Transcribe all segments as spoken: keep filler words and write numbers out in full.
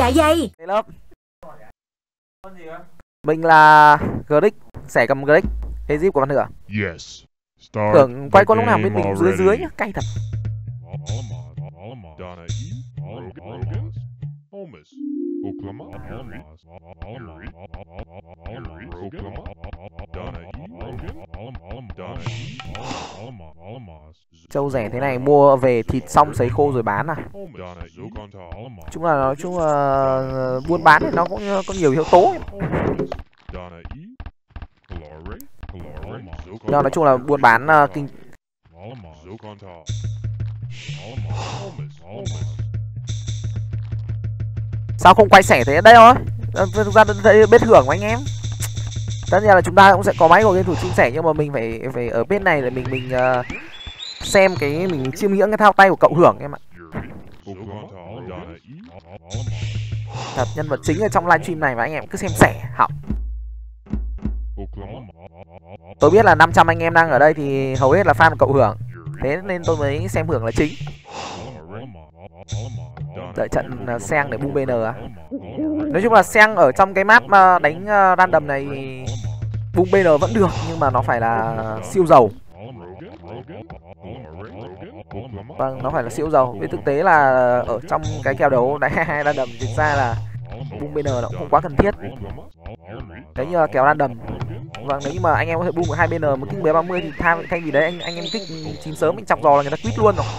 dạ dày. Lớp mình là Grick, xẻ cầm Grick, Egypt của Văn Hưởng. Yes. Hưởng quay con lúc nào bên mình dưới dưới nhá, cay thật. Trâu rẻ thế này mua về thịt xong sấy khô rồi bán à? Chung là nói chung là buôn bán thì nó cũng có nhiều yếu tố. Nhưng nói chung là buôn bán uh, kinh. Sao không quay xẻ thế đây thôi? Thực ra đây biết Hưởng của anh em. Tất nhiên là chúng ta cũng sẽ có máy của game thủ chia sẻ, nhưng mà mình phải phải ở bên này để mình mình uh, xem cái mình chiêm ngưỡng cái thao tay của cậu Hưởng em ạ. Thật nhân vật chính ở trong livestream này mà anh em cứ xem xẻ hỏng. Tôi biết là năm trăm anh em đang ở đây thì hầu hết là fan của cậu Hưởng, thế nên tôi mới xem Hưởng là chính. Đợi trận uh, Seng để bung bê en à? Nói chung là Seng ở trong cái map uh, đánh uh, random này bung bê en vẫn được, nhưng mà nó phải là siêu giàu. Vâng, nó phải là siêu giàu. Vì thực tế là ở trong cái kèo đấu đánh hai random thực ra là bung bê en nó cũng không quá cần thiết. Đấy như là kèo random. Vâng, nếu như mà anh em có thể bung hai bên một kích bé ba mươi thì thay thay vì đấy anh anh em kích chín sớm mình chọc giò là người ta quýt luôn rồi.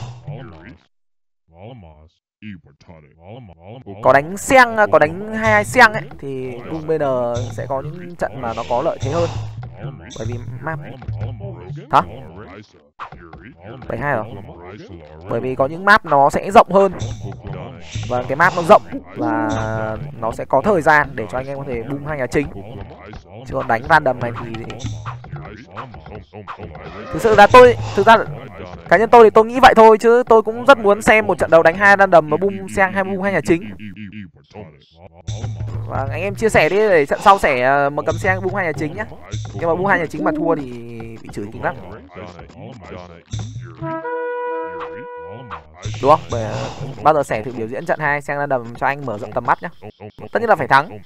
Có đánh Seng, có đánh hai hai Seng ấy thì bung bê en sẽ có những trận mà nó có lợi thế hơn. Bởi vì map hả? bảy hai rồi. Bởi vì có những map nó sẽ rộng hơn. Và cái map nó rộng và nó sẽ có thời gian để cho anh em có thể bung hai nhà chính. Chứ còn đánh random này thì thực sự là tôi thực ra cá nhân tôi thì tôi nghĩ vậy thôi, chứ tôi cũng rất muốn xem một trận đấu đánh hai random mà bung Seng hay bung hai nhà chính. Và anh em chia sẻ đi để trận sau sẻ mà cầm Seng bung hai nhà chính nhá. Nhưng mà bung hai nhà chính mà thua thì bị chửi kinh lắm. Đúng không? Bởi bao giờ sẻ thử biểu diễn trận hai Seng random cho anh mở rộng tầm mắt nhá. Tất nhiên là phải thắng.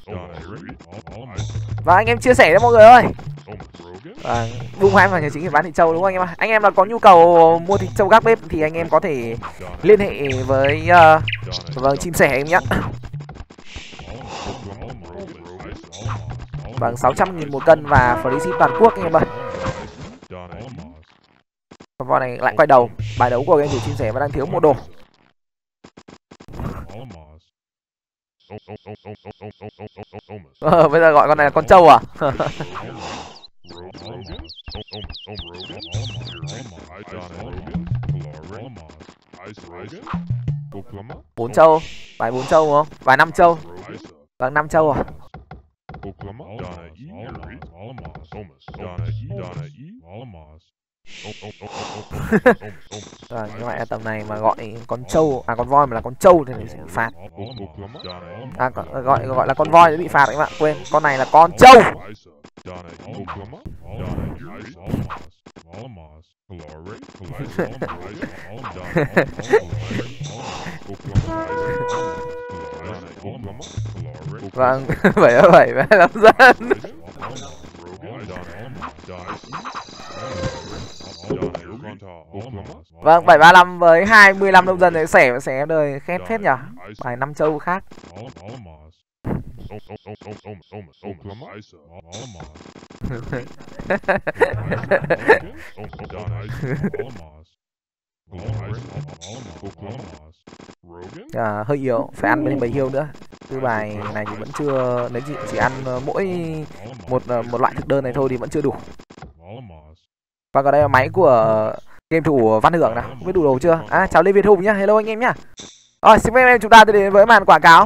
Và anh em chia sẻ đấy mọi người ơi. À, bung hai nhà chính để bán thịt trâu đúng không anh em ạ? Anh em là có nhu cầu mua thịt trâu gác bếp thì anh em có thể liên hệ với uh, vâng chim sẻ em nhé. Bằng sáu trăm nghìn một cân và free ship toàn quốc anh em ơi. Con này lại quay đầu. Bài đấu của game thủ chim sẻ vẫn đang thiếu một đồ. Ờ, bây giờ gọi con này là con trâu à? Bốn trâu, bài bốn trâu đúng không? Bài năm trâu. Vâng, năm trâu à? Rồi, như vậy là tầm này mà gọi con trâu à con voi mà là con trâu thì sẽ phạt. À gọi gọi là con voi sẽ bị phạt các bạn, quên, con này là con trâu. Vâng, bảy bảy bảy lắm dân. Vâng, bảy ba lăm với hai mươi lăm nông dân để xẻ xẻ đời khét phết nhỉ. Bài năm châu khác. À, hơi yếu, phải ăn bên bầy hiêu nữa. Cái bài này thì vẫn chưa, nếu chỉ, chỉ ăn mỗi một một loại thực đơn này thôi thì vẫn chưa đủ. Và còn đây là máy của game thủ Văn Hưởng nào, không biết đủ đồ chưa? À, chào Lê Việt Hùng nhá, hello anh em nhá. Rồi, xin phép em chúng ta đến với màn quảng cáo.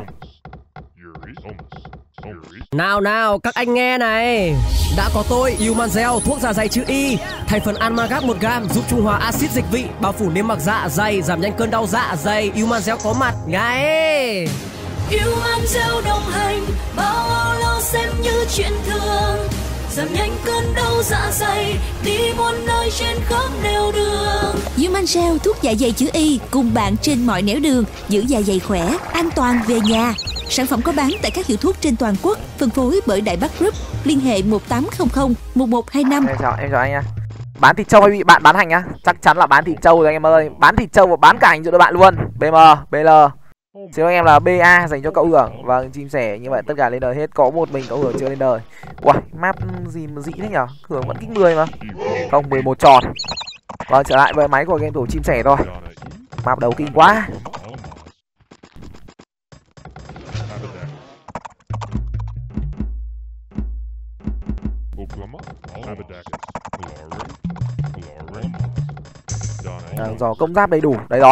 Nào nào, các anh nghe này. Đã có tôi, Umanzel, thuốc dạ dày chữ Y. Thành phần Almagap một gam giúp trung hòa axit dịch vị, bao phủ niêm mạc dạ dày, giảm nhanh cơn đau dạ dày. Umanzel có mặt ngay. Umanzel đồng hành, bao lâu xem như chuyện thường. Giảm nhanh cơn đau dạ dày, đi muôn nơi trên khắp nẻo đường. Umanzel thuốc dạ dày chữ Y cùng bạn trên mọi nẻo đường, giữ dạ dày khỏe, an toàn về nhà. Sản phẩm có bán tại các hiệu thuốc trên toàn quốc, phân phối bởi Đại Bắc Group. Liên hệ một tám không không một một hai năm. Em chào, em chào anh nha. Bán thịt trâu hay bị bạn bán hành á? Chắc chắn là bán thịt trâu rồi anh em ơi. Bán thịt trâu và bán cả hành cho đôi bạn luôn. bê em, bê lờ. Xin anh em là bê a dành cho cậu Hưởng. Vâng, chim sẻ như vậy tất cả lên đời hết. Có một mình cậu Hưởng chưa lên đời. Uầy, map gì mà dị thế nhở? Hưởng vẫn kích mười mà. Không, mười một tròn. Vâng, trở lại với máy của game thủ chim sẻ thôi. Map đầu kinh quá. À, giò công giáp đầy đủ. Đây rồi.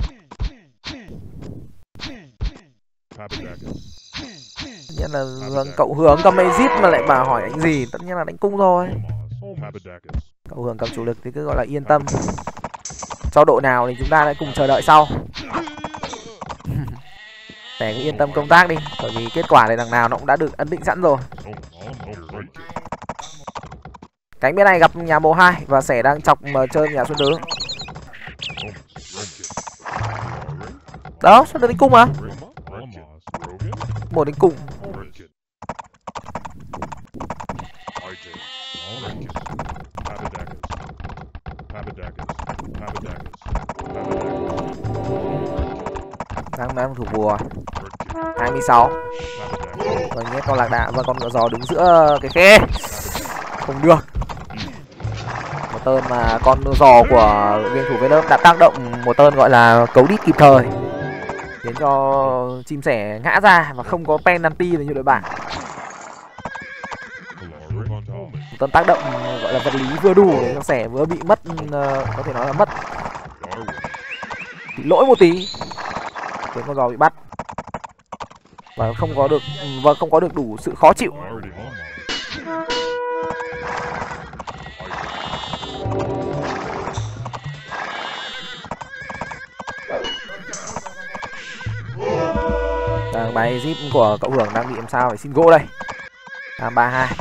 Tất nhiên là cậu Hưởng cầm Exit mà lại bà hỏi đánh gì. Tất nhiên là đánh cung thôi. Cậu Hưởng cầm chủ lực thì cứ gọi là yên tâm. Cho đội nào thì chúng ta lại cùng chờ đợi sau. Để cứ yên tâm công tác đi. Bởi vì kết quả này đằng nào nó cũng đã được ấn định sẵn rồi. Cánh bên này gặp nhà mộ hai. Và sẻ đang chọc mà chơi nhà Xuân Tứ. Đó, Xuân Tứ đánh cung mà. Một đánh cung. Đang đang thủ bùa hai mươi sáu. Rồi nhét con lạc đà và con ngựa giò đứng giữa cái khe. Không được. Một tên mà con giò của game thủ Venom đã tác động một tên gọi là cấu đít kịp thời, khiến cho chim sẻ ngã ra và không có penalty như đội bạn. Một tên tác động gọi là vật lý vừa đủ để cho sẻ vừa bị mất, có thể nói là mất, bị lỗi một tí khiến con giò bị bắt và không có được và không có được đủ sự khó chịu. Đang bài zip của cậu Hưởng đang bị làm sao phải xin gỗ đây. Đang ba hai.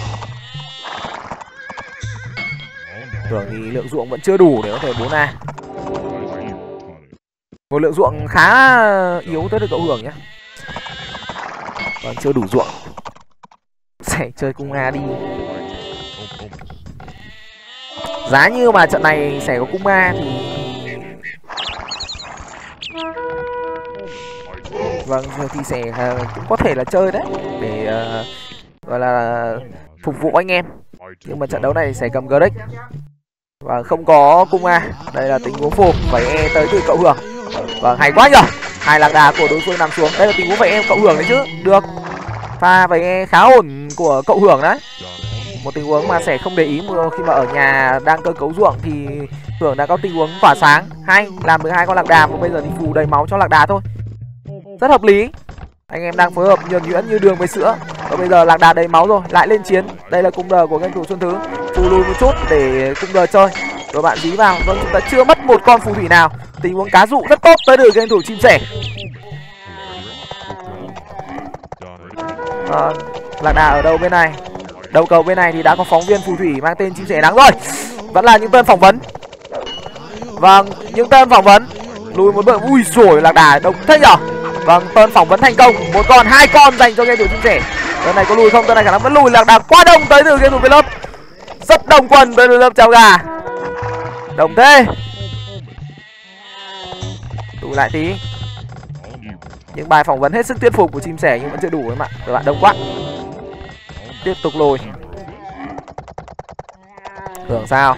Hưởng thì lượng ruộng vẫn chưa đủ để có thể bốn A. Một lượng ruộng khá yếu tới được cậu Hưởng nhé. Còn chưa đủ ruộng. Sẽ chơi cung A đi. Giá như mà trận này sẽ có cung A thì vâng, thì sẽ cũng có thể là chơi đấy để uh, gọi là phục vụ anh em. Nhưng mà trận đấu này sẽ cầm Grex và không có cung A. Đây là tình huống phục vẩy E tới từ cậu Hưởng. Vâng, hay quá nhở. Hai lạc đà của đối phương nằm xuống. Đây là tình huống vẩy E cậu Hưởng đấy chứ. Được. Pha vẩy E khá ổn của cậu Hưởng đấy. Một tình huống mà sẽ không để ý khi mà ở nhà đang cơ cấu ruộng thì Hưởng đã có tình huống tỏa sáng. Hay, làm được hai con lạc đà và bây giờ thì phù đầy máu cho lạc đà thôi. Rất hợp lý. Anh em đang phối hợp nhuần nhuyễn như đường với sữa. Và bây giờ lạc đà đầy máu rồi, lại lên chiến. Đây là cung đờ của game thủ Xuân Thứ. Phù lùi một chút để cung đờ chơi. Rồi bạn dí vào. Vâng, chúng ta chưa mất một con phù thủy nào. Tình huống cá dụ rất tốt tới từ game thủ chim sẻ. À, lạc đà ở đâu bên này? Đầu cầu bên này thì đã có phóng viên phù thủy mang tên chim sẻ đáng rồi. Vẫn là những tên phỏng vấn. Vâng, những tên phỏng vấn. Lùi một bước. Ui rồi, lạc đà đông thế nhở. Vâng, tên phỏng vấn thành công. Một con, hai con dành cho game thủ chim sẻ. Tên này có lùi không? Tên này khả năng vẫn lùi. Lạc đà quá đông tới từ game thủ Venom. Rất đông quần tới từ Venom chào gà. Đông thế. Lùi lại tí. Những bài phỏng vấn hết sức thuyết phục của chim sẻ nhưng vẫn chưa đủ em ạ. Các bạn đông quá. Tiếp tục lùi. Hưởng sao?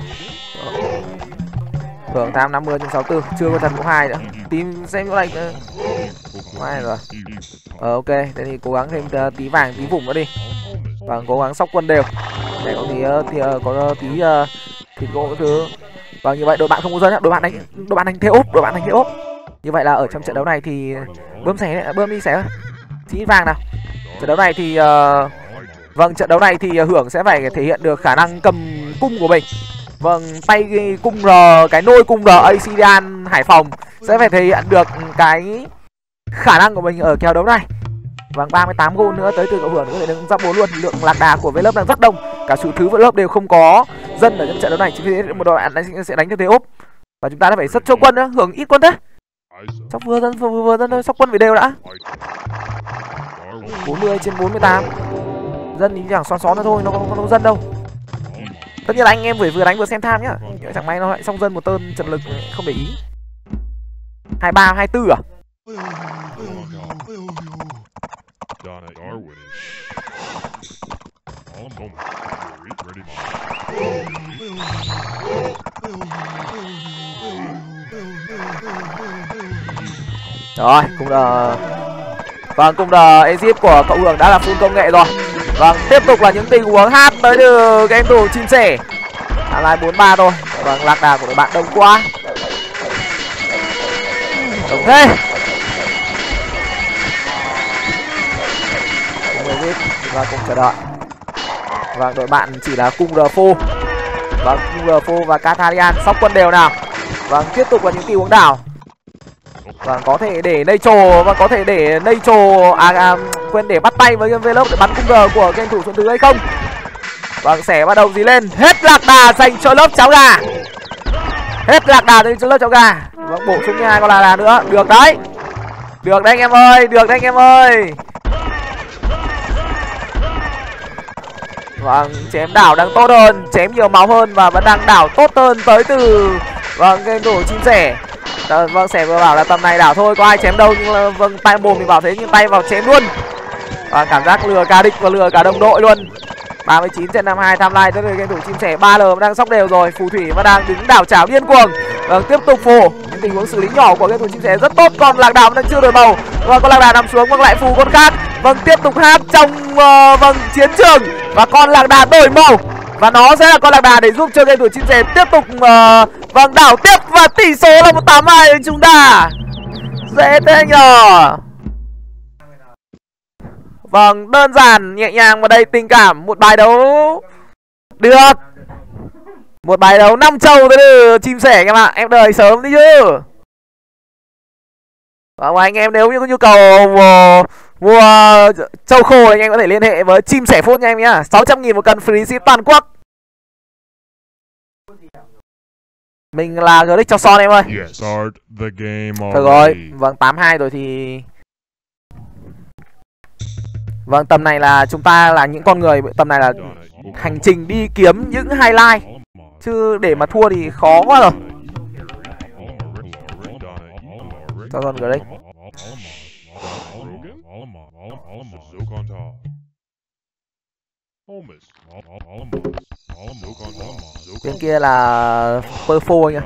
Hưởng tham năm mươi trên sáu mươi tư. Chưa có thần mũ hai nữa. Tìm xem chỗ này. Mai rồi. Ờ ok. Thế thì cố gắng thêm tí vàng tí vùng nữa đi. Và cố gắng sóc quân đều. Để có tí, tí có tí uh, thịt gỗ cái thứ. Và như vậy đội bạn không có dân. Đội bạn đánh đội bạn đánh thế ốp. Đội bạn đánh thế ốp. Như vậy là ở trong trận đấu này thì bơm xẻ bơm đi xẻ tí vàng nào. Trận đấu này thì uh, vâng, trận đấu này thì Hưởng sẽ phải thể hiện được khả năng cầm cung của mình. Vâng, tay cung R, cái nôi cung R Acidian Hải Phòng sẽ phải thể hiện được cái khả năng của mình ở kèo đấu này. Vâng, ba mươi tám gôn nữa tới từ cậu Hưởng có thể đứng giáp bốn luôn. Lượng lạc đà của Venom đang rất đông. Cả sự thứ Venom đều không có dân ở trong trận đấu này. Chính vì thế một đội bạn sẽ đánh theo thế ốp. Và chúng ta đã phải rất cho quân nữa. Hưởng ít quân thế. Sóc vừa dân vừa vừa dân thôi, sóc quân phải đều đã. bốn mươi trên bốn mươi tám. Dân thì chẳng xón xón nữa thôi, nó không có dân đâu. Tất nhiên là anh em vừa vừa đánh vừa xem tham nhá. Chẳng may nó lại xong dân một tơn trận lực không để ý. hai ba hai tư à? Rồi, cũng là vâng, cùng là Egypt của cậu Hường đã là full công nghệ rồi. Vâng, tiếp tục là những tình huống hát tới từ game thủ chim sẻ. Lại bốn ba thôi. Vâng, lạc đà của đội bạn đông quá. Đông thế. Egypt và cùng chờ đợi. Vâng, đội bạn chỉ là cung rờ phô. Vâng, cung rờ phô và Katharian sóc quân đều nào. Vâng, tiếp tục là những tình huống đảo. Vâng, có thể để Nacho và có thể để Nacho à, à quên để bắt tay với Envelope để bắn cung R của game thủ số thứ hay không. Vâng, sẽ bắt đầu dí lên. Hết lạc đà dành cho lớp cháo gà. Hết lạc đà dành cho lớp cháo gà. Vâng, bổ sung hai con lạc đà nữa. Được đấy. Được đấy anh em ơi, được đấy anh em ơi. Vâng, chém đảo đang tốt hơn, chém nhiều máu hơn và vẫn đang đảo tốt hơn tới từ vâng game thủ chim sẻ. Ờ, vâng, sẻ vừa bảo là tầm này đảo thôi, có ai chém đâu, nhưng là, vâng, tay mồm thì bảo thế nhưng tay vào chém luôn. Và cảm giác lừa cả địch và lừa cả đồng đội luôn. ba mươi chín trên năm mươi hai tham lai tới từ game thủ chim sẻ. Ba L đang sóc đều rồi, phù thủy và đang đứng đảo chảo điên cuồng. Vâng, tiếp tục phù. Những tình huống xử lý nhỏ của game thủ chim sẻ rất tốt, còn lạc đảo đang chưa đổi màu. Và con lạc đà nằm xuống, vâng lại phù con khác. Vâng, tiếp tục hát trong uh, vâng chiến trường và con lạc đà đổi màu. Và nó sẽ là con lạc đà để giúp cho game thủ chim sẻ tiếp tục uh, vâng đảo tiếp và tỷ số là một tám hai chúng ta. Dễ thế nhờ. Vâng, đơn giản, nhẹ nhàng và đầy tình cảm. Một bài đấu được. Một bài đấu năm châu tới từ chim sẻ anh em ạ. Em đợi sớm đi chứ. Và anh em nếu như có nhu cầu mua, mua châu khô thì anh em có thể liên hệ với chim sẻ Food nha em nhá. Sáu trăm nghìn một cân free ship toàn quốc. Mình là Glitch cho son em ơi. Thôi rồi, vâng tám hai rồi thì vâng tầm này là chúng ta là những con người, tầm này là hành trình đi kiếm những highlight. Chứ để mà thua thì khó quá rồi. Cho con Glitch. Bên kia là Perfo anh ạ.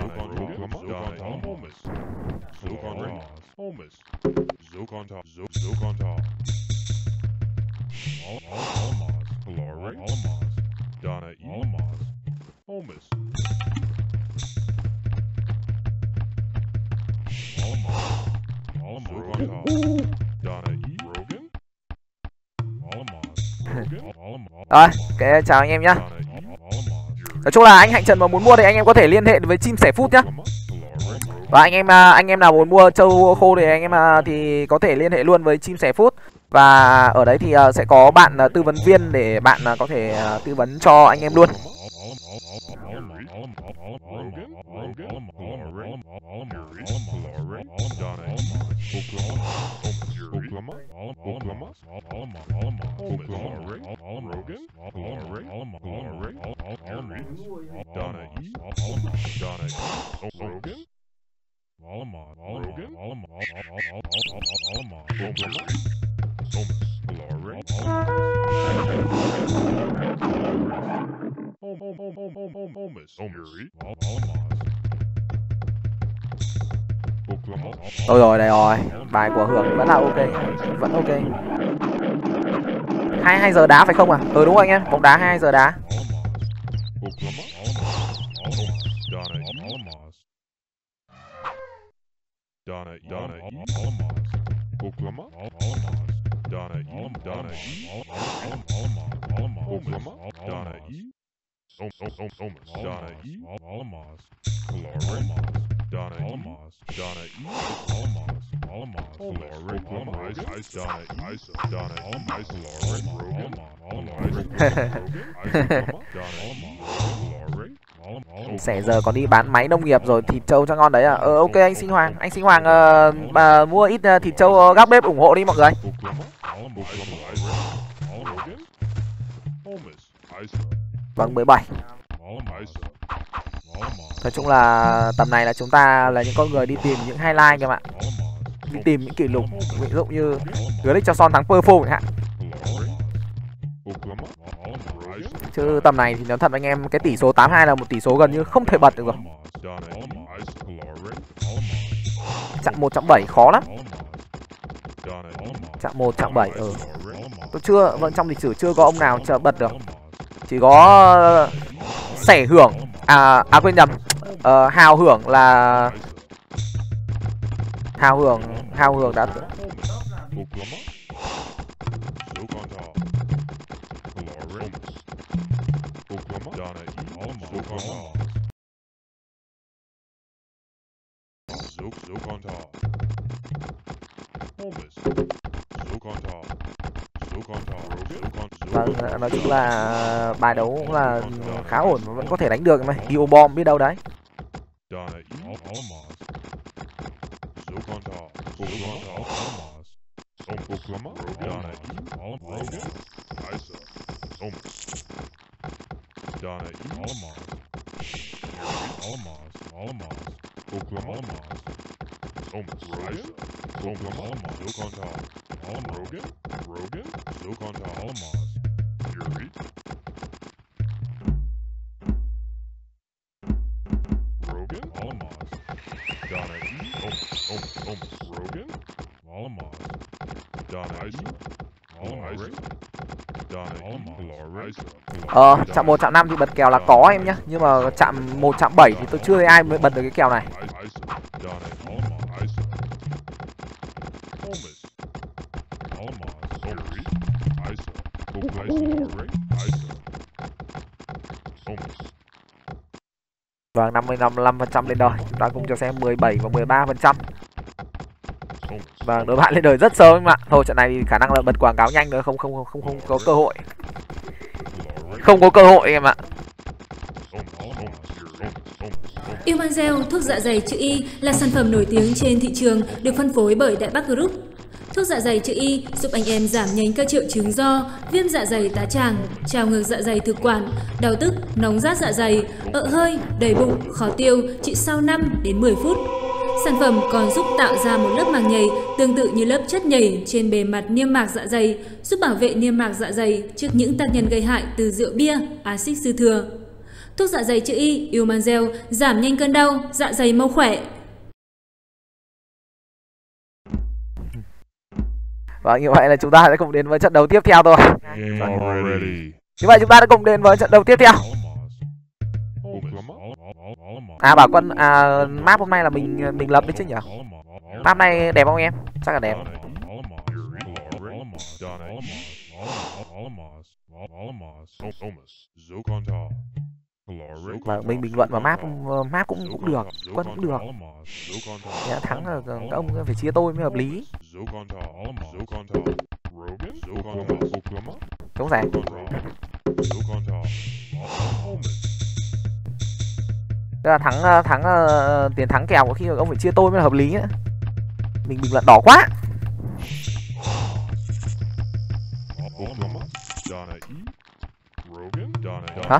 Rồi, okay, chào anh em nhá. Nói chung là anh Hạnh Trần mà muốn mua thì anh em có thể liên hệ với chim sẻ Food nhá. Và anh em anh em nào muốn mua châu khô thì anh em thì có thể liên hệ luôn với chim sẻ Food. Và ở đấy thì sẽ có bạn tư vấn viên để bạn có thể tư vấn cho anh em luôn. Rồi rồi, đây rồi. Bài của Hưởng vẫn là ok. Vẫn ok. hai mươi hai giờ đá phải không à? Ừ đúng rồi anh em, bóng đá hai mươi hai giờ đá. Sẻ giờ còn đi bán máy nông nghiệp rồi, thịt trâu cho ngon đấy à? Ờ ok anh Sinh Hoàng, anh Sinh Hoàng uh, bà mua ít uh, thịt trâu uh, gác bếp ủng hộ đi mọi người. Vâng mười bảy. Nói chung là tầm này là chúng ta là những con người đi tìm những highlight các bạn. Đi tìm những kỷ lục, ví dụ như Glitch cho Son thắng Perfo chẳng hạn. Chứ tầm này thì nói thật anh em, cái tỷ số tám hai là một tỷ số gần như không thể bật được rồi. Chạm một chạm bảy khó lắm. Chạm một chạm bảy ừ. Tôi chưa, vâng trong lịch sử chưa có ông nào chờ bật được. Chỉ có Sẻ Hưởng à à quên nhầm. Uh, Hào Hưởng là Hào Hưởng Hào Hưởng đã vâng, nói chung là bài đấu cũng là khá ổn, vẫn có thể đánh được mà. Yêu bom biết đâu đấy. Ờ, chạm một chạm năm thì bật kèo là có em nhá. Nhưng mà chạm một chạm bảy thì tôi chưa thấy ai mới bật được cái kèo này. Vâng, năm mươi lăm phần trăm lên đời. Chúng ta cùng cho xem mười bảy và mười ba phần trăm. Vâng, đối bạn lên đời rất sớm em ạ. Thôi trận này thì khả năng là bật quảng cáo nhanh nữa, không không không không có cơ hội. Không có cơ hội em ạ. Ilmanzel, thuốc dạ dày chữ Y là sản phẩm nổi tiếng trên thị trường, được phân phối bởi Đại Bắc Group. Thuốc dạ dày chữ Y giúp anh em giảm nhanh các triệu chứng do viêm dạ dày tá tràng, trào ngược dạ dày thực quản, đau tức, nóng rát dạ dày, ợ hơi, đầy bụng, khó tiêu chỉ sau năm đến mười phút. Sản phẩm còn giúp tạo ra một lớp màng nhầy tương tự như lớp chất nhầy trên bề mặt niêm mạc dạ dày, giúp bảo vệ niêm mạc dạ dày trước những tác nhân gây hại từ rượu bia, axit dư thừa. Thuốc dạ dày chữ Y Ilmanzel giảm nhanh cơn đau, dạ dày mau khỏe. Và như vậy là chúng ta sẽ cùng đến với trận đấu tiếp theo thôi. Như vậy chúng ta đã cùng đến với trận đấu tiếp theo. À bảo Quân à, map hôm nay là mình mình lập đấy chứ nhỉ? Map này đẹp không em? Chắc là đẹp. Và mình bình luận vào map map cũng cũng được, Quân cũng được. Đã thắng là các ông phải chia tôi mới hợp lý. Đúng rồi. Tức là thắng thắng uh, tiền thắng kèo có khi ông phải chia tôi mới là hợp lý nữa. Mình bình luận đỏ quá. Hả?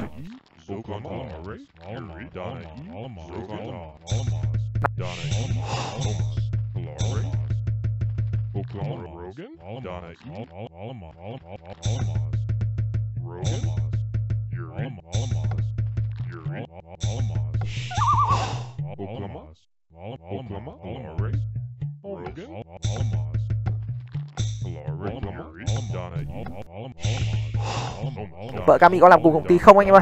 Vợ Cami có làm cùng công ty không anh em ơi?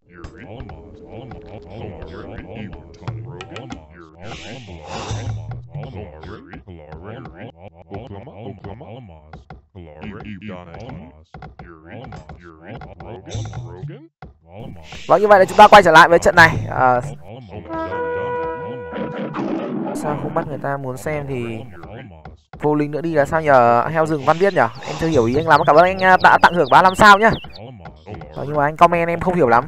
Vâng, như vậy là chúng ta quay trở lại với trận này. À, sao không bắt người ta muốn xem thì vô linh nữa đi là sao nhờ? Heo rừng Văn Viết nhở? Em chưa hiểu ý anh lắm. Cảm ơn anh đã tặng thưởng ba mươi lăm sao nhá. Ờ, nhưng mà anh comment em không hiểu lắm.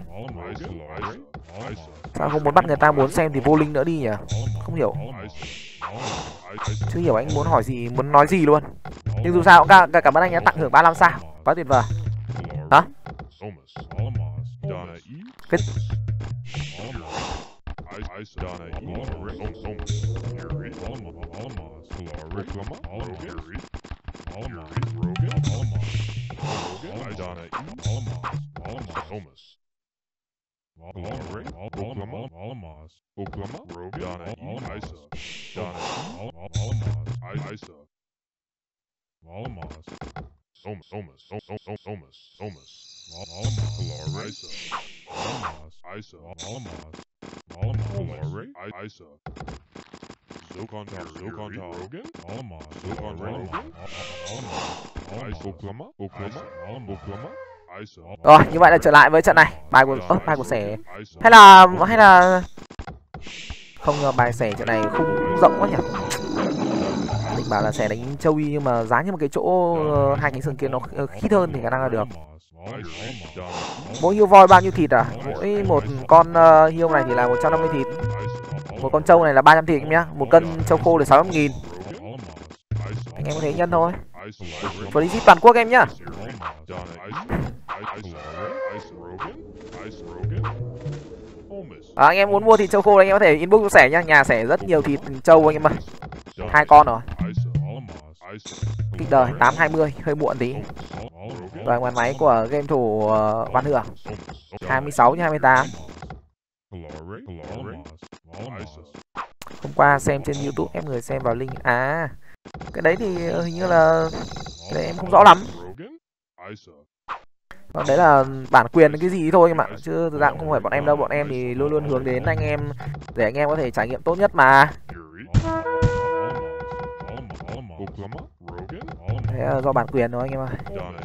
Sao không muốn bắt người ta muốn xem thì vô linh nữa đi nhỉ? Không hiểu. Chưa hiểu anh muốn hỏi gì, muốn nói gì luôn. Nhưng dù sao cũng cảm ơn anh đã tặng thưởng ba mươi lăm sao. Quá tuyệt vời. Hả? Cái... Rồi, như vậy là trở lại với trận này. Bài của ơ, bài của Sẻ hay là hay là không, bài Sẻ trận này khung rộng quá nhỉ. Định bảo là Sẻ đánh Châu Y nhưng mà giá như một cái chỗ uh, hai cánh sừng kia nó khít hơn thì khả năng là được. Mỗi hiêu voi bao nhiêu thịt à? Mỗi một con uh, hiêu này thì là một trăm năm mươi thịt. Một con trâu này là ba trăm thịt em nhá. Một cân trâu khô là sáu trăm nghìn. Anh em có thể nhân thôi. Free ship toàn quốc em nhá. À, anh em muốn mua thịt trâu khô anh em có thể inbox cho Sẻ nhá. Nhà Sẻ rất nhiều thịt trâu anh em ơi. Hai con rồi. Kích đời tám hai mươi hơi muộn tí. Rồi ngoan máy của game thủ uh, Văn Hưởng hai mươi sáu trên hai mươi tám. Hôm qua xem trên YouTube em người xem vào link. À, cái đấy thì hình như là cái đấy em không rõ lắm. Còn đấy là bản quyền cái gì thôi em ạ, chứ thực ra cũng không phải bọn em đâu. Bọn em thì luôn luôn hướng đến anh em để anh em có thể trải nghiệm tốt nhất mà. Thế là do bản quyền thôi anh em ơi.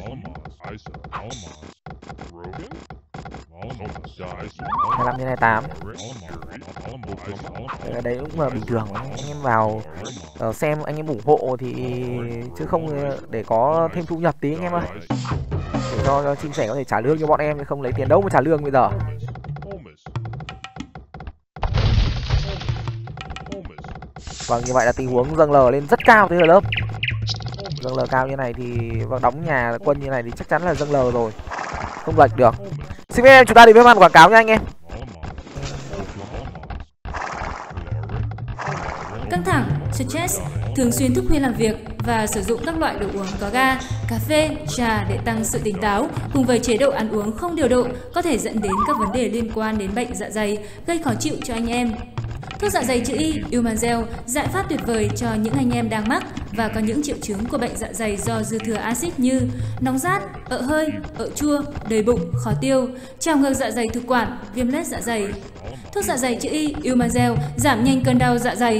hai mươi lăm trên hai mươi tám. Cái đấy cũng là bình thường. Anh em vào uh, xem anh em ủng hộ thì chứ không để có thêm thu nhập tí anh em ơi. Để cho, cho chia sẻ có thể trả lương cho bọn em, chứ không lấy tiền đâu mà trả lương bây giờ. Vâng, như vậy là tình huống dâng lờ lên rất cao thế là lớp. Dâng lờ cao như này thì vâng, đóng nhà quân như này thì chắc chắn là dâng lờ rồi. Không lệch được. Xin phép em chúng ta đi với màn quảng cáo nha anh em. Căng thẳng, stress, thường xuyên thức khuya làm việc và sử dụng các loại đồ uống có ga, cà phê, trà để tăng sự tỉnh táo cùng với chế độ ăn uống không điều độ có thể dẫn đến các vấn đề liên quan đến bệnh dạ dày, gây khó chịu cho anh em. Thuốc dạ dày chữ Y Umanzel, giải pháp tuyệt vời cho những anh em đang mắc và có những triệu chứng của bệnh dạ dày do dư thừa axit như nóng rát, ợ hơi, ợ chua, đầy bụng, khó tiêu, trào ngược dạ dày thực quản, viêm loét dạ dày. Thuốc dạ dày chữ Y Umanzel giảm nhanh cơn đau dạ dày.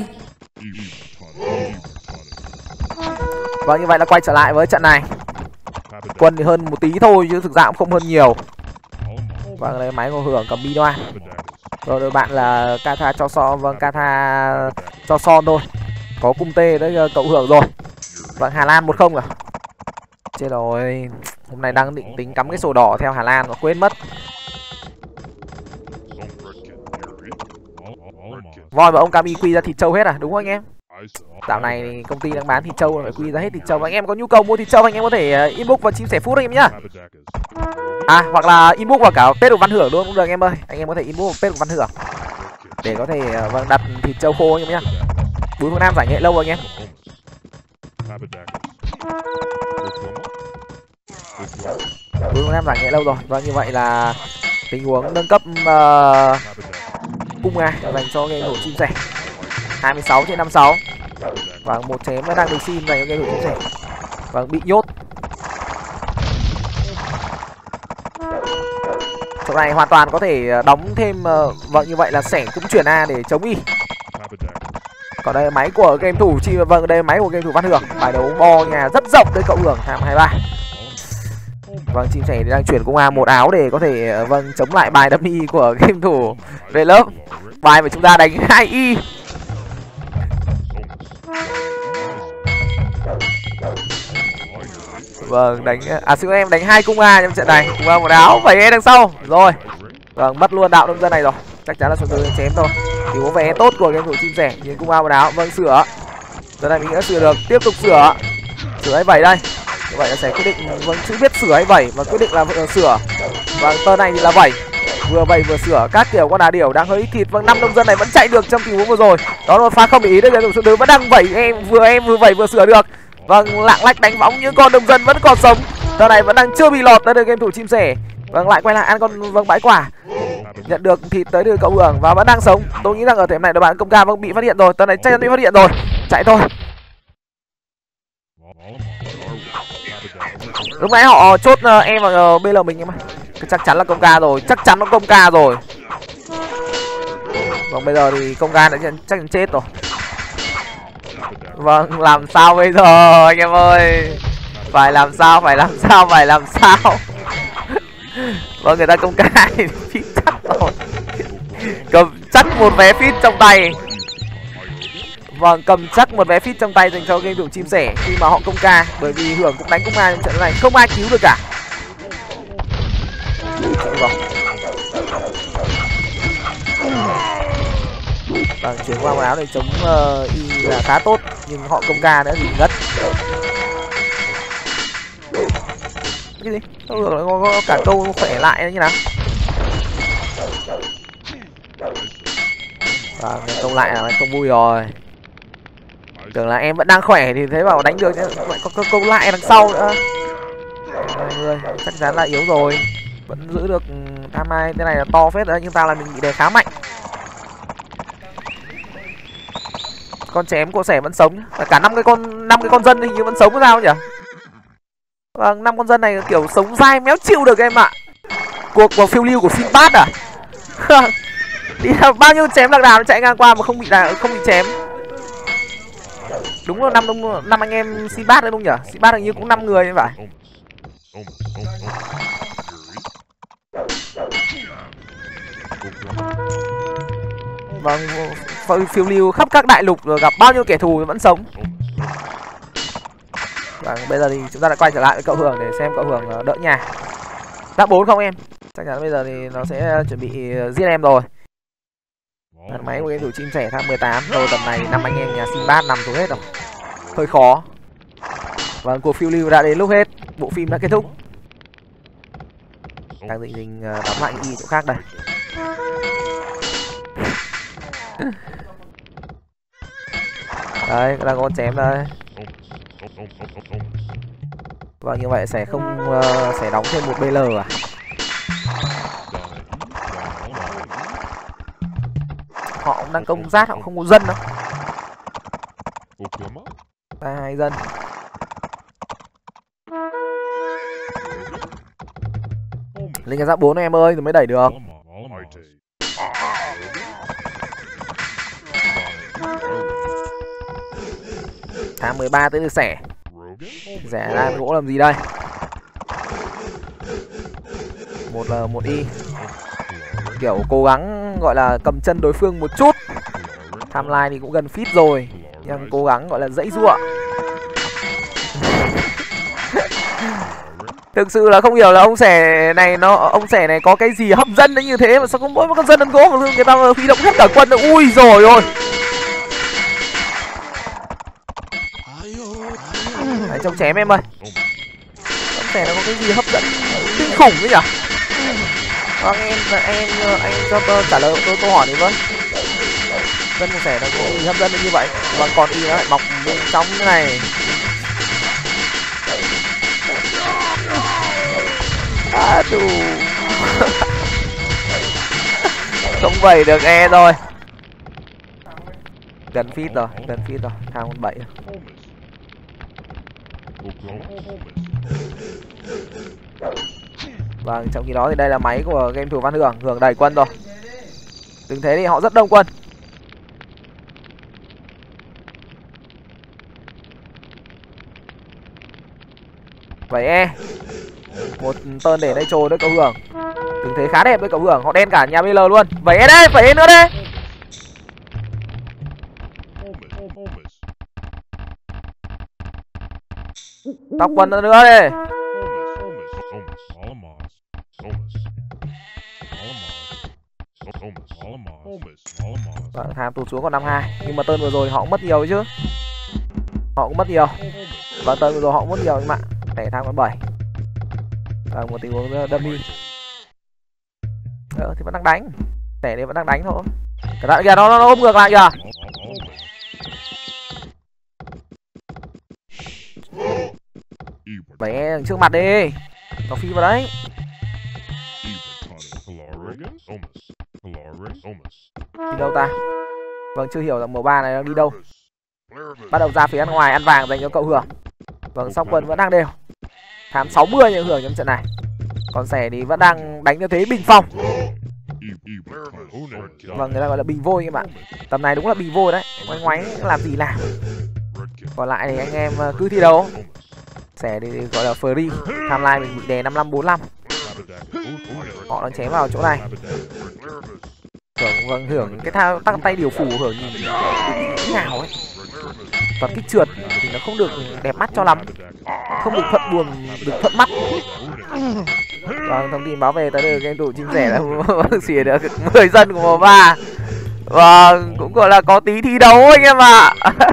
Vâng, như vậy là quay trở lại với trận này. Quân thì hơn một tí thôi chứ thực ra cũng không hơn nhiều. Vâng, lấy máy của Hưởng cầm bi đoan. Rồi đôi bạn là Katha cho son, vâng Katha cho son thôi. Có cung tê đấy cậu Hưởng rồi. Vâng, Hà Lan một không à. Chết rồi. Hôm nay đang định tính cắm cái sổ đỏ theo Hà Lan mà quên mất. Voi và ông Kami quy ra thịt trâu hết à? Đúng không anh em? Dạo này thì công ty đang bán thịt trâu phải quy ra hết thịt trâu. Anh em có nhu cầu mua thịt trâu anh em có thể inbox vào chim sẻ food anh em nhá. À, hoặc là inbox vào cả page của Văn Hưởng luôn cũng được anh em ơi. Anh em có thể inbox vào page của Văn Hưởng để có thể vâng đặt thịt trâu khô anh em nhá. Bùi Phương Nam giải nghệ lâu rồi anh em. Bùi Phương Nam giải nghệ lâu rồi. Vâng, như vậy là tình huống nâng cấp uh, cung Nga dành cho game thủ chim sẻ hai mươi sáu trên năm mươi sáu. Và một chém nó đang được xin dành cho game thủ chim sẻ. Vâng, bị nhốt. Chỗ này hoàn toàn có thể đóng thêm, uh, vâng, như vậy là Sẻ cũng chuyển A để chống Y. Còn đây là máy của game thủ chi, vâng, đây là máy của game thủ Văn Hưởng. Bài đấu bo nhà rất rộng đấy cậu Hưởng, tham hai ba. Vâng, chim sẻ đang chuyển cung A một áo để có thể, vâng, chống lại bài đâm Y của game thủ về lớp. Bài mà chúng ta đánh hai Y. Vâng, đánh à xin em đánh hai cung A trong trận này, cung A một áo, bảy E đằng sau. Rồi. Vâng, mất luôn đạo nông dân này rồi. Chắc chắn là Xuân Tư chém thôi. Thì có vẻ tốt của game thủ chim sẻ, nhưng cung A một áo, vâng, sửa. Giờ này mình đã sửa được, tiếp tục sửa. Sửa hay vẩy đây. Như vậy là sẽ quyết định, vâng, chữ viết sửa hay vẩy và quyết định là uh, sửa. Và tờ này thì là vẩy. Vừa vẩy vừa sửa, các kiểu con đá điểu đang hơi ít thịt. Vâng, năm nông dân này vẫn chạy được trong tình huống vừa rồi. Đó là pha không để ý được, game thủ Xuân Tư vẫn đang vẩy em vừa em vừa vẩy vừa sửa được. Vâng, lạng lách đánh võng những con nông dân vẫn còn sống. Tờ này vẫn đang chưa bị lọt tới được game thủ chim sẻ. Vâng, lại quay lại ăn con, vâng, bãi quả. Nhận được thịt tới từ cậu Hưởng và vẫn đang sống. Tôi nghĩ rằng ở thời này đội bạn công ca vâng bị phát hiện rồi. Tờ này chắc chắn bị phát hiện rồi. Chạy thôi. Lúc nãy họ chốt uh, em vào uh, bê lờ mình em ơi. Chắc chắn là công ca rồi, chắc chắn nó công ca rồi. Vâng, bây giờ thì công ca đã chắc chắn chết rồi. Vâng, làm sao bây giờ anh em ơi? Phải làm sao, phải làm sao, phải làm sao? Vâng, người ta công ca thì fit chắc rồi. Cầm chắc một vé fit trong tay. Vâng, cầm chắc một vé fit trong tay dành cho game thủ chim sẻ khi mà họ công ca. Bởi vì Hưởng cũng đánh công A trong trận này, không ai cứu được cả. Rồi. Vâng, chuyển qua quần áo này chống uh, Y là khá tốt. Nhưng họ công ca nữa thì ngất. Cái gì? Không được, có, có cả câu khỏe lại như nào. Vâng, công lại là không vui rồi. Tưởng là em vẫn đang khỏe thì thế bảo đánh được chứ lại có câu lại đằng sau nữa. Người chắc chắn là yếu rồi. Vẫn giữ được tham hai, thế này là to phết đấy, nhưng ta là mình bị đè khá mạnh. Con chém của Sẻ vẫn sống, cả năm cái con năm cái con dân hình như vẫn sống hay sao nhỉ? Vâng, năm con dân này kiểu sống dai méo chịu được em ạ. Cuộc của phiêu lưu của Sinbad à? Đi bao nhiêu chém lạc đà nó chạy ngang qua mà không bị đà, không bị chém. Đúng là năm năm anh em Sinbad đấy đúng nhỉ? Sinbad hình như cũng năm người như vậy. Vâng, phiêu lưu khắp các đại lục rồi gặp bao nhiêu kẻ thù vẫn sống. Vâng, bây giờ thì chúng ta lại quay trở lại với cậu Hưởng để xem cậu Hưởng đỡ nhà. Đã bốn không em? Chắc chắn bây giờ thì nó sẽ chuẩn bị giết em rồi. Thằng máy của game thủ chim sẻ tham mười tám rồi, tầm này năm anh em nhà Sinbad nằm xuống hết rồi. Hơi khó. Vâng, cuộc phiêu lưu đã đến lúc hết, bộ phim đã kết thúc. Đang định định đóng lại Y chỗ khác đây. Đấy, đang có chém đây. Vâng, như vậy sẽ không uh, sẽ đóng thêm một bê lờ à? Họ cũng đang công sát, họ không có dân đâu. Ba hai dân. Lên cái giáp bốn em ơi, rồi mới đẩy được. Tháng mười ba tới được Sẻ. Rẻ ra gỗ làm gì đây? Một là một Y. Kiểu cố gắng gọi là cầm chân đối phương một chút. Timeline thì cũng gần fit rồi, nhưng cố gắng gọi là dãy giụa. Thực sự là không hiểu là ông Sẻ này nó ông Sẻ này có cái gì hấp dẫn đến như thế mà sao có mỗi một con dân ăn gỗ mà người ta huy động hết cả quân nữa. Ui rồi ôi. Đấy, trông chém em ơi. Ông Sẻ nó có cái gì hấp dẫn kinh khủng đấy nhỉ? Vâng, em em anh cho tôi trả lời tôi câu hỏi này với. Dân của Sẻ nó có gì hấp dẫn đến như vậy? Vâng, còn Y nó lại bọc bên trong như này. À, đủ. Không vẩy được E rồi. Gần fit rồi, gần fit rồi, hai con bảy. Vâng, trong khi đó thì đây là máy của game thủ Văn Hưởng. Hưởng đẩy quân rồi. Đừng thế thì họ rất đông quân. Vậy e một tơn để đây trồ đấy cậu Hưởng. Tình thế khá đẹp với cậu Hưởng. Họ đen cả nhà bê lờ luôn. Vậy e đây, phải e nữa đây. Tóc quân nữa đây. Vâng, tham tụt xuống còn năm hai. Nhưng mà tơn vừa rồi họ cũng mất nhiều chứ. Họ cũng mất nhiều. Vâng, tơn vừa rồi họ cũng mất nhiều nhưng mà để tham còn bảy. Vâng, một tình huống đâm đi. Ờ, thì vẫn đang đánh. Để đấy vẫn đang đánh thôi. Cẩn thận kìa, nó, nó ôm ngược lại kìa. Bé trước mặt đi. Nó phi vào đấy. Đi đâu ta? Vâng, chưa hiểu là mùa ba này đang đi đâu. Bắt đầu ra phía ăn ngoài ăn vàng dành cho cậu Hưởng. Vâng, song quân vẫn đang đều. Thám sáu mươi những Hưởng trong trận này. Còn Sẻ thì vẫn đang đánh như thế bình phong. Vâng, người ta gọi là bình vôi các bạn. Tầm này đúng là bình vôi đấy. Ngoái ngoáy làm gì làm. Còn lại thì anh em cứ thi đấu. Sẻ thì gọi là free. Timeline mình bị đè năm năm bốn năm. Họ đang chém vào chỗ này. Hưởng, vâng, Hưởng cái thao tắc tay điều phủ Hưởng nhìn thế nào ấy. Toàn kích trượt thì nó không được đẹp mắt cho lắm. Không được thuận buồm, được thuận mắt. Vâng, thông tin báo về tới được game thủ chim sẻ đã xỉa được mười dân của mùa ba. Vâng, cũng gọi là có tí thi đấu anh em ạ.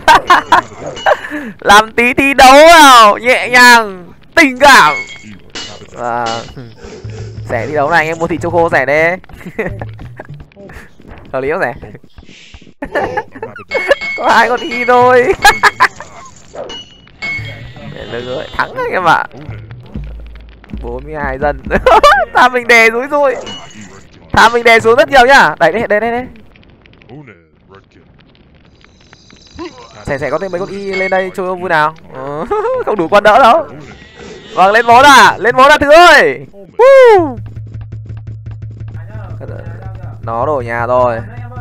Làm tí thi đấu nào, nhẹ nhàng, tình cảm. Và Sẻ thi đấu này anh em mua thịt choco Sẻ đấy. Hợp lý không Sẻ? Có hai con thi thôi. Được rồi, thắng anh em ạ. bốn mươi hai dân. Tham mình đè xuống rồi. Tham mình đè xuống rất nhiều nhá. Đẩy đây, đây, đây, đây. Sẻ Sẻ có thêm mấy con y lên đây chơi vui nào. Ừ, không đủ quân đỡ đâu. Vâng, lên vốn à, lên vốn à Thứ ơi. uh. Nó đổ nhà rồi.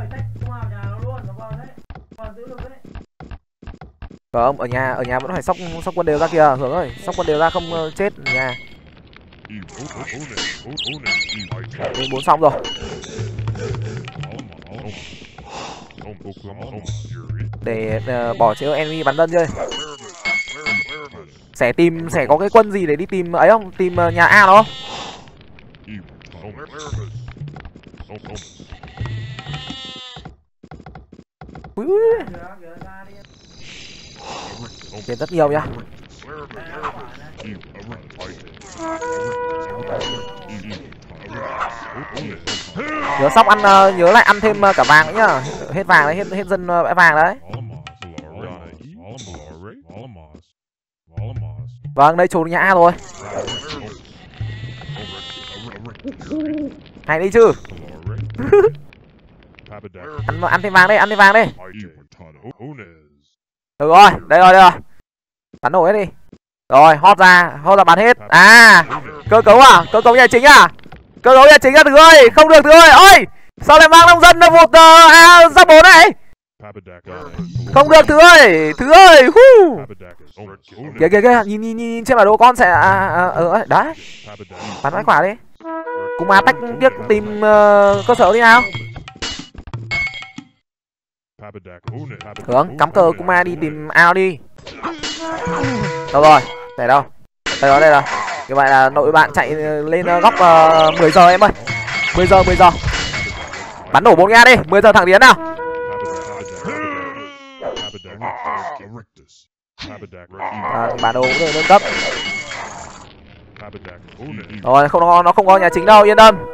Không, ở nhà ở nhà vẫn phải sóc sóc quân đều ra kìa Hưởng ơi, sóc quân đều ra không uh, chết ở nhà. Lên bốn xong rồi. Để uh, bỏ chế enemy bắn dân chơi. Sẻ tìm Sẻ có cái quân gì để đi tìm ấy không? Tìm uh, nhà A đó không? Ui. Tiền rất nhiều nhá. Nhớ sóc ăn uh, nhớ lại ăn thêm uh, cả vàng nữa nhá. Hết vàng đấy, hết hết dân uh, bãi vàng đấy. Vâng, đây trốn nhã rồi. Hay đi chứ. ăn ăn thêm vàng đây, ăn thêm vàng đây. Được rồi, đây rồi, đây rồi. Bắn nổ hết đi. Rồi, hot ra, hot là bắn hết. À, cơ cấu à, cơ cấu nhà chính à. Cơ cấu nhà chính à Thứ ơi, không được Thứ ơi. Ôi, sao lại mang nông dân ra một uh, à, ra bốn này. Không được Thứ ơi, Thứ ơi. Hu. Kìa kìa kìa, nhìn nhìn nhìn trên bản đồ con sẽ à, à, à, đấy. Bắn mãi quả đi. Cùng mà tách tiếc tìm uh, cơ sở đi nào. Hướng, cắm cờ Kuma đi tìm ao đi. Đâu rồi, để đâu. Đây đó, đây rồi. Như vậy là đội bạn chạy lên góc uh, mười giờ em ơi. mười giờ, mười giờ. Bắn nổ bốn ga đi, mười giờ thẳng tiến nào. À, bản đồ cũng được nâng cấp. Rồi, không nó, nó không có nhà chính đâu, yên tâm.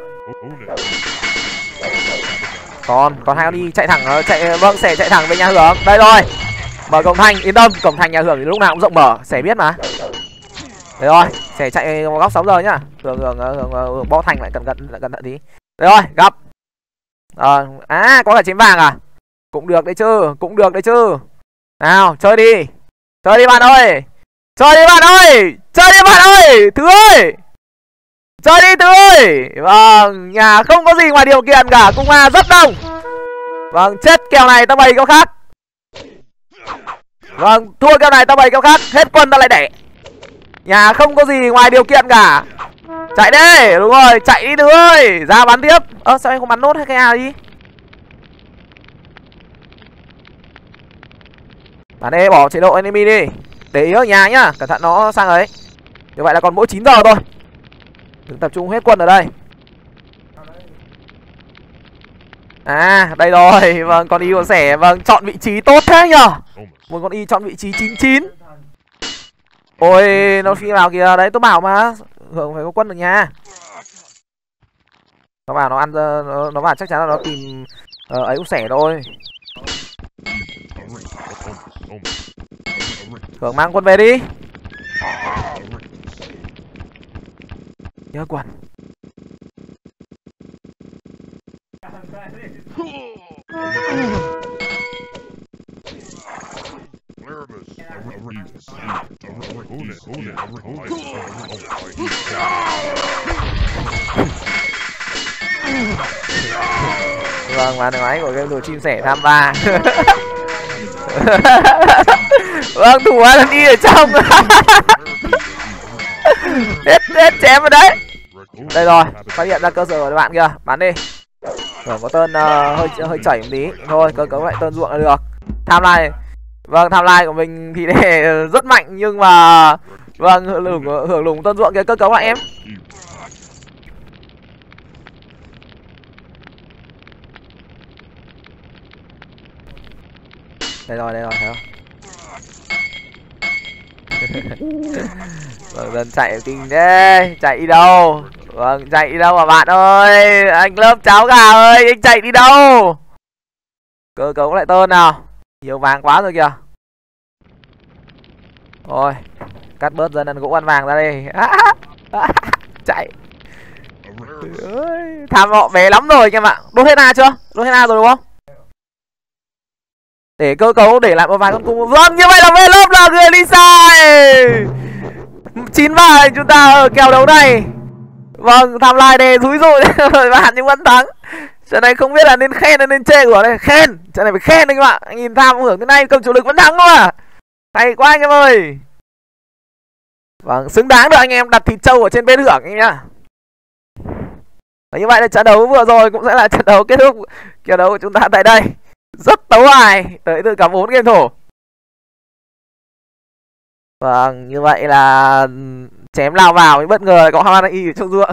Còn, còn hai con đi chạy thẳng, chạy vâng, Sẻ chạy thẳng về nhà Hưởng. Đây rồi. Mở cổng thành, yên tâm, cổng thành nhà Hưởng thì lúc nào cũng rộng mở, Sẻ biết mà. Đấy rồi, Sẻ chạy vào góc sáu giờ nhá. Hưởng Hưởng Hưởng bo thành lại cẩn thận lại cẩn thận tí. Đấy rồi, gặp. À, à có cả chém vàng à? Cũng được đấy chứ, cũng được đấy chứ. Nào, chơi đi. Chơi đi bạn ơi. Chơi đi bạn ơi. Chơi đi bạn ơi. Thứ ơi. Chơi đi Tứ ơi. Vâng, nhà không có gì ngoài điều kiện cả, cung A rất đông. Vâng, chết kèo này tao bày kèo khác. Vâng, thua kèo này tao bày kèo khác, hết quân tao lại đẻ. Nhà không có gì ngoài điều kiện cả. Chạy đi, đúng rồi, chạy đi Tứ ơi. Ra bắn tiếp. Ơ, sao anh không bắn nốt hay cái A đi? Bắn đi, bỏ chế độ enemy đi. Để ý ở nhà nhá, cẩn thận nó sang ấy. Như vậy là còn mỗi chín giờ thôi. Đừng tập trung hết quân ở đây. À, đây rồi, vâng, con Y con sẻ, vâng, chọn vị trí tốt thế nhở. Một con Y chọn vị trí chín chín. Ôi, nó phi vào kìa, đấy tôi bảo mà. Hưởng phải có quân được nha. Nó vào nó ăn, nó, nó vào chắc chắn là nó tìm uh, ấy cũng sẻ thôi. Hưởng mang quân về đi. Nhớ quần. Vâng, màn hình máy của game đồ chim sẻ tham ba. Vâng, thủ hai lần đi ở trong. hết hết chém vào đấy. Đây rồi, phát hiện ra cơ sở của bạn kìa, bắn đi. Rồi có tên uh, hơi hơi chảy một tí, thôi cơ cấu lại tên ruộng là được. Tham lai, vâng, tham lai của mình thì để rất mạnh nhưng mà vâng hưởng lủng hưởng lủng tên ruộng kìa, cơ cấu lại em. Đây rồi, đây rồi, thấy không? Vâng, dân chạy kinh thế, chạy đi đâu? Vâng, chạy đi đâu mà bạn ơi? Anh lớp cháo gà ơi, anh chạy đi đâu? Cơ cấu lại tên nào. Nhiều vàng quá rồi kìa. Thôi, cắt bớt dân ăn gỗ ăn vàng ra đi. Chạy. Tham họ bé lắm rồi anh em ạ. Đốt hết A chưa? Đốt hết A rồi đúng không? Để cơ cấu để lại một vài con cung. Vâng, như vậy là về lớp là người đi sai. chín ba chúng ta ở kèo đấu này. Vâng, tham lai đề rúi rụi bạn nhưng vẫn thắng. Trận này không biết là nên khen hay nên chê của đây. Khen, trận này phải khen đấy các bạn. Anh nhìn tham hưởng thế này cầm chủ lực vẫn thắng không à? Hay quá anh em ơi. Vâng, xứng đáng được anh em đặt thịt trâu ở trên bên hưởng anh nhá. Và như vậy là trận đấu vừa rồi cũng sẽ là trận đấu kết thúc kèo đấu của chúng ta tại đây. Rất tấu hài tới từ cả bốn game thủ. Vâng, như vậy là chém lao vào mới bất ngờ có hai Y ở trong ruộng.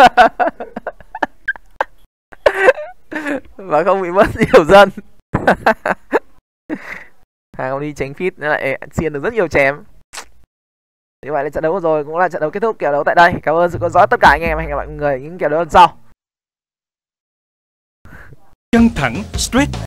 Và không bị mất nhiều dân. Hàng ông đi tránh fit lại xiên được rất nhiều chém. Như vậy là trận đấu vừa rồi cũng là trận đấu kết thúc kèo đấu tại đây. Cảm ơn sự theo dõi tất cả anh em, hẹn gặp lại mọi người những kèo đấu lần sau. Chân thẳng, straight,